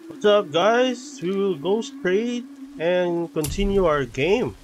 What's up, guys? We will go straight and continue our game.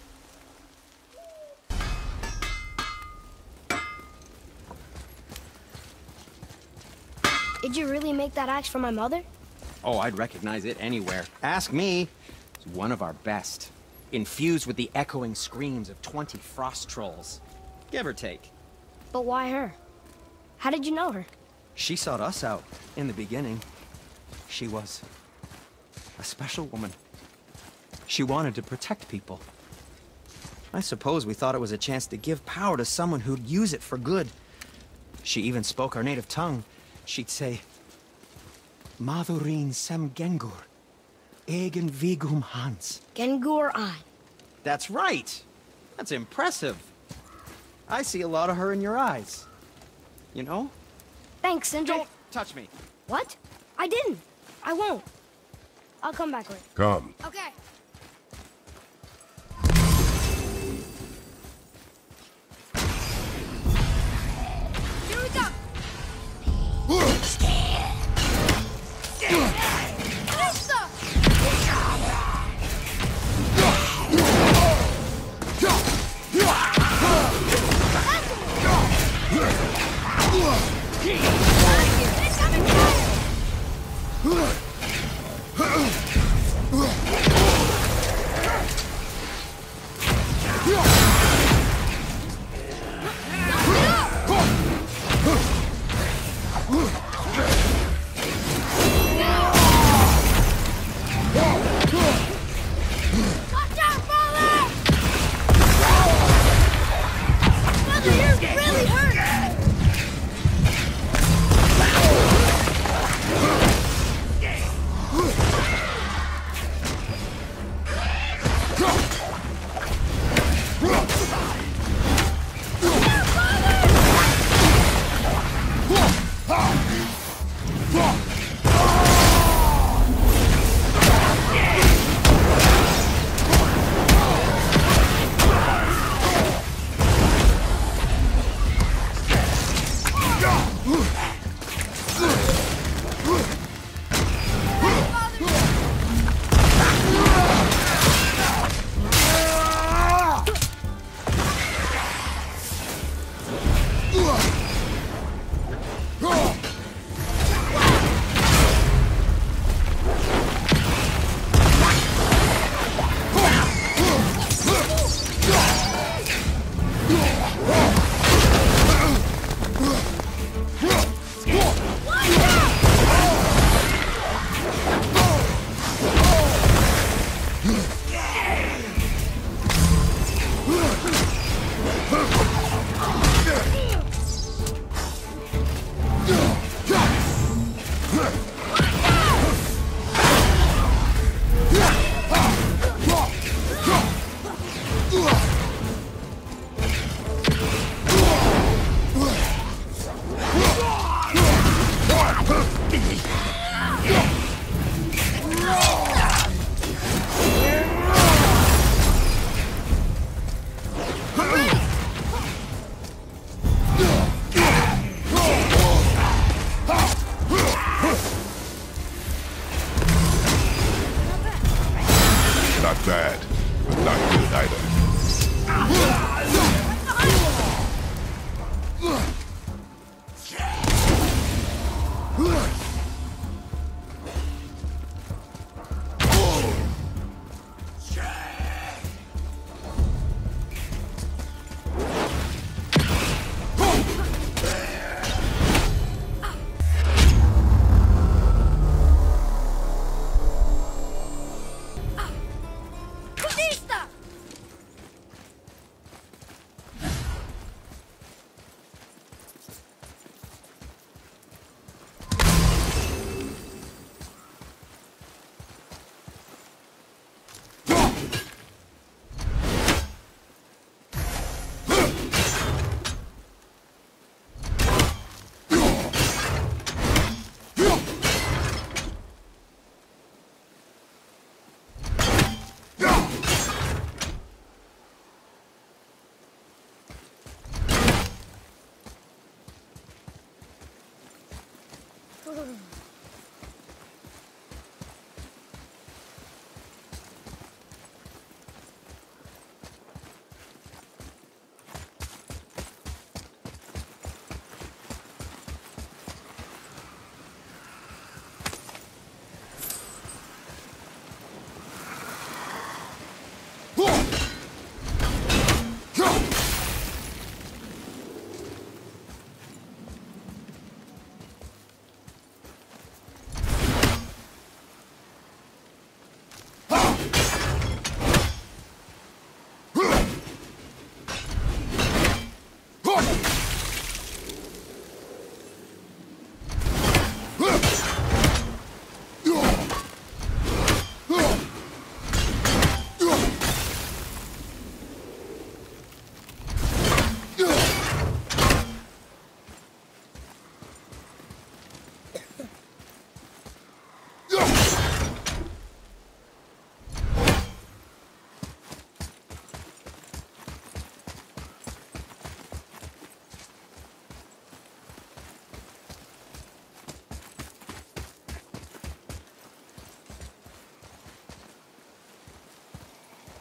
Did you really make that axe for my mother? Oh, I'd recognize it anywhere. Ask me. It's one of our best. Infused with the echoing screams of 20 frost trolls. Give or take. But why her? How did you know her? She sought us out in the beginning. She was a special woman. She wanted to protect people. I suppose we thought it was a chance to give power to someone who'd use it for good. She even spoke our native tongue. She'd say, Madurin sem gengur, egen vigum hans. Gengur I. That's right! That's impressive. I see a lot of her in your eyes. You know? Thanks, Sindri. Don't touch me. What? I didn't. I won't. I'll come back later. Come. Okay. Here we go. Watch out, Father! Mother, you're really hurt! Not bad, but not good either.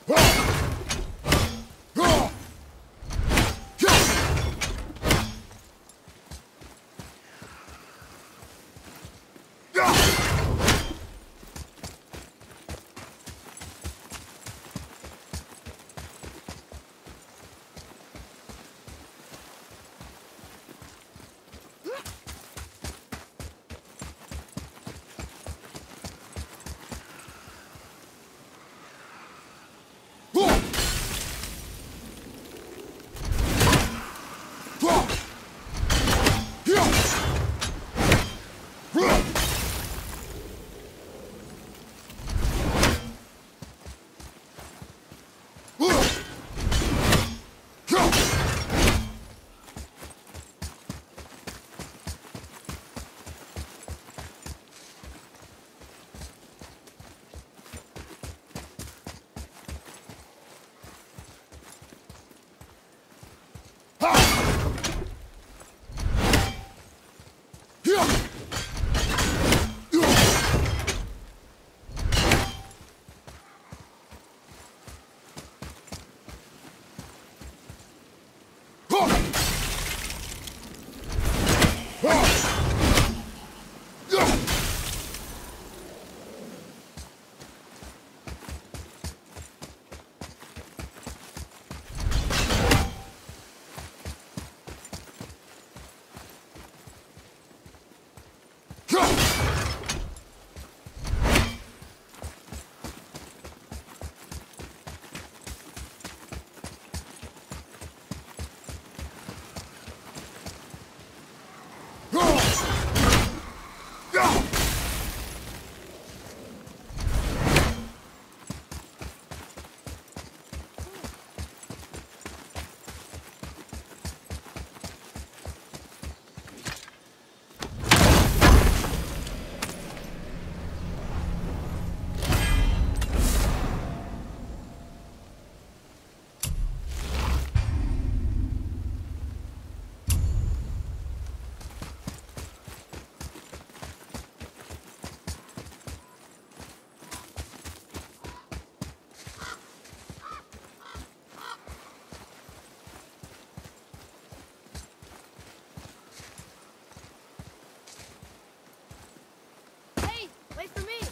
Wait for me!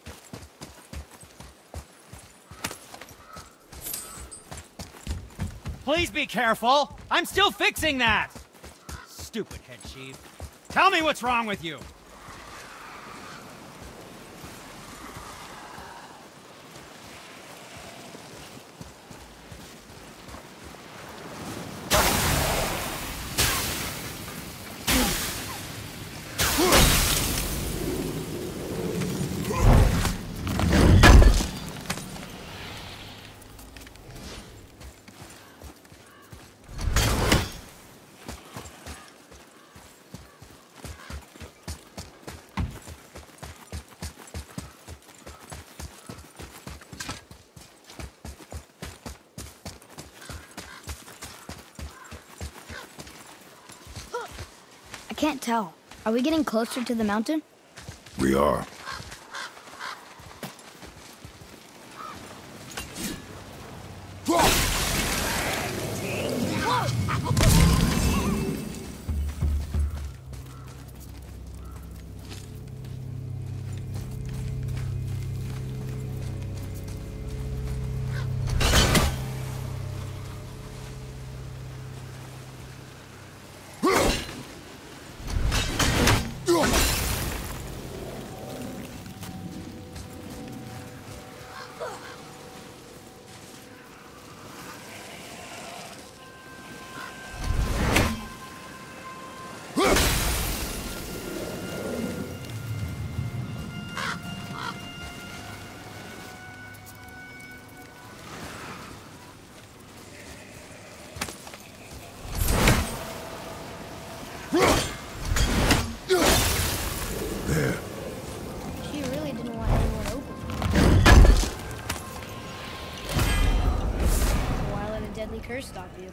Please be careful! I'm still fixing that! Stupid head chief. Tell me what's wrong with you! I can't tell. Are we getting closer to the mountain? We are. She really didn't want anyone open. Why let a deadly curse stop you?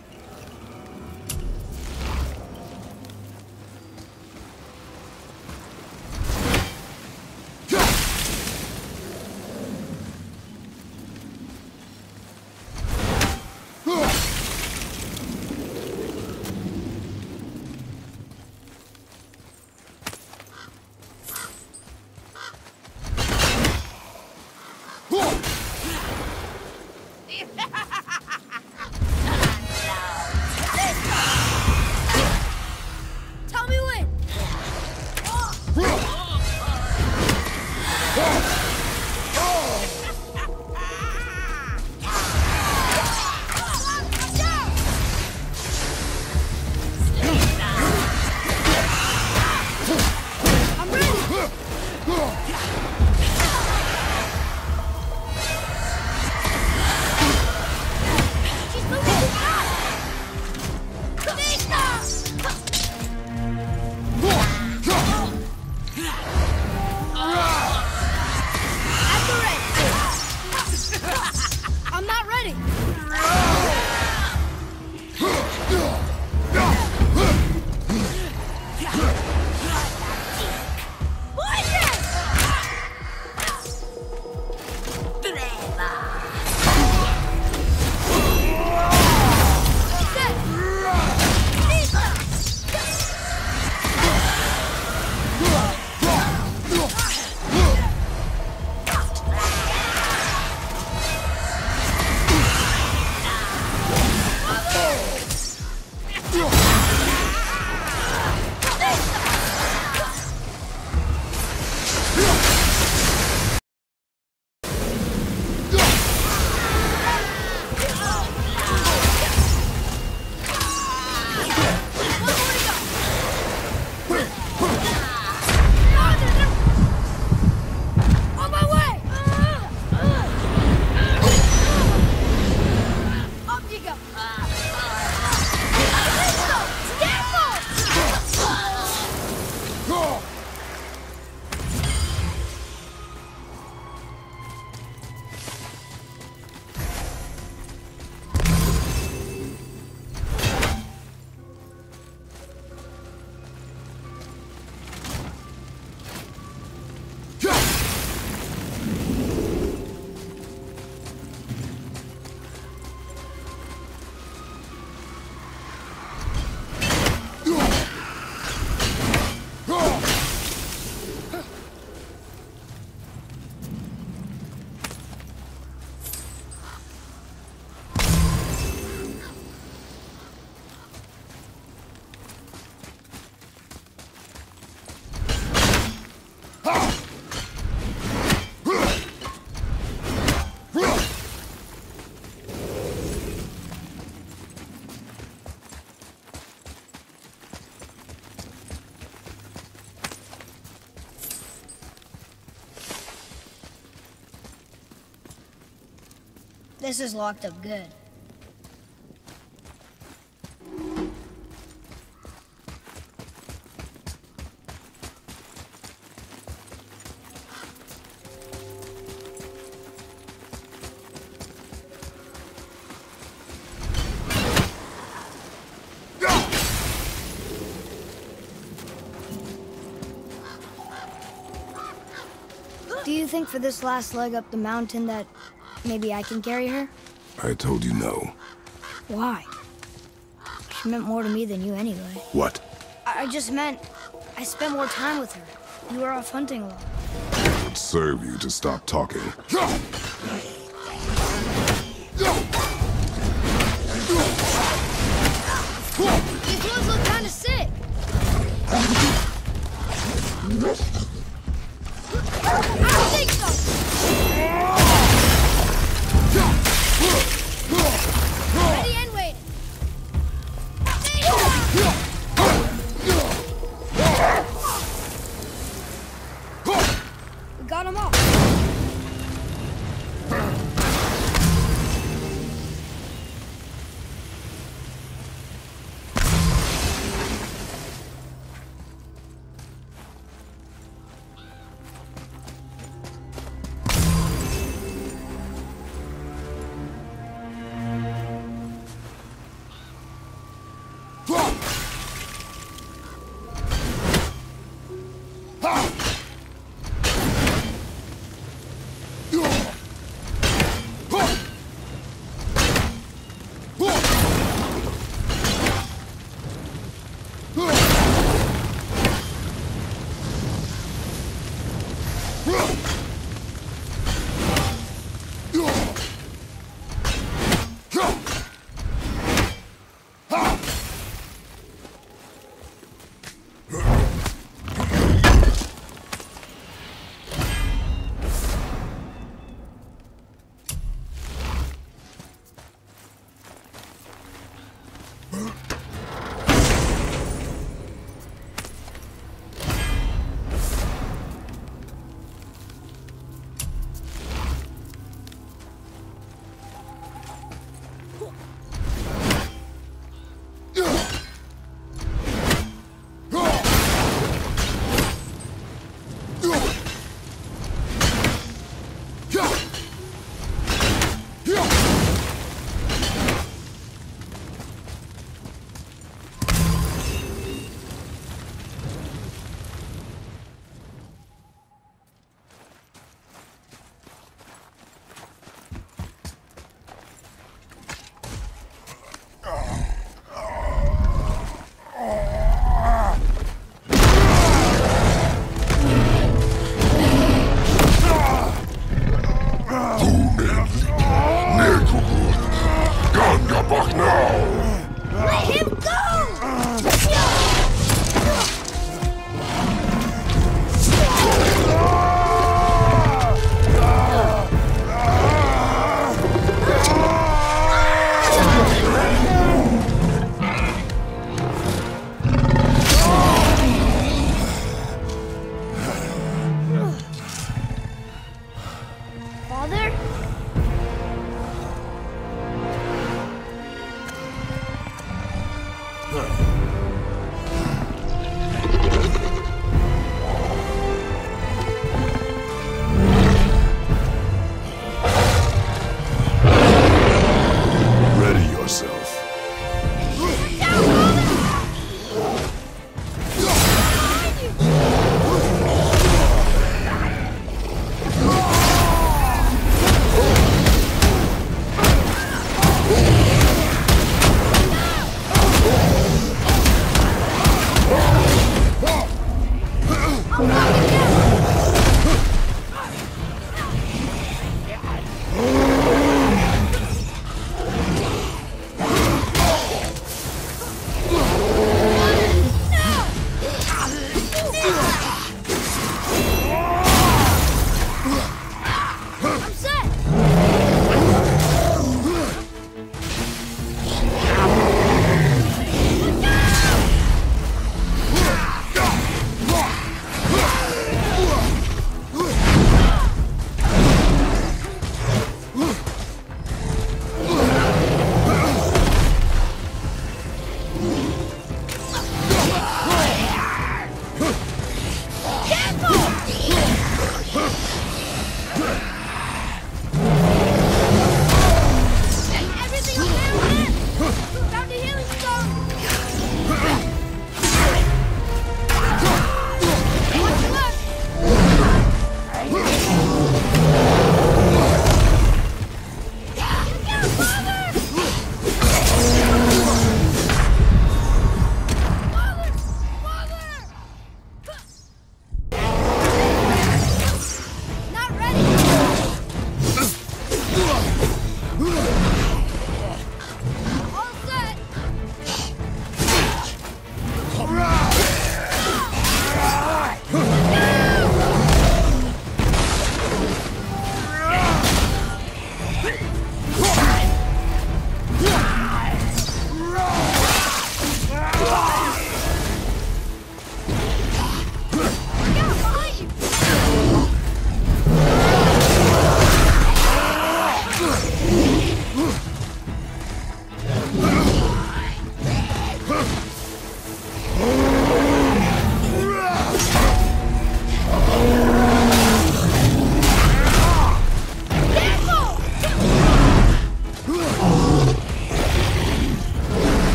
This is locked up good. Do you think for this last leg up the mountain that maybe I can carry her? I told you no. Why? She meant more to me than you anyway. What? I just meant I spent more time with her. You were off hunting a lot. It would serve you to stop talking. These ones look kind of sick. I don't think so. Ready and waiting. We got them all.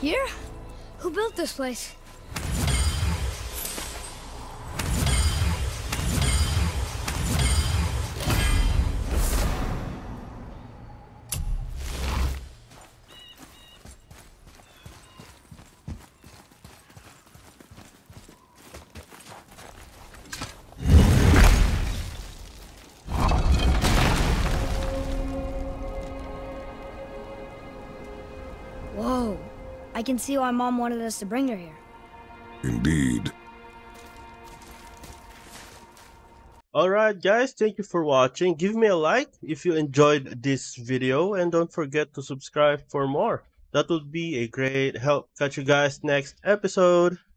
Here? Who built this place? Whoa. I can see why Mom wanted us to bring her here. Indeed. Alright guys, thank you for watching. Give me a like if you enjoyed this video and don't forget to subscribe for more. That would be a great help. Catch you guys next episode.